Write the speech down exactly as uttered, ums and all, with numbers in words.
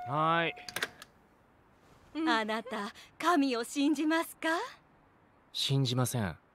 はい。 あなた、神を信じますか？ 信じません。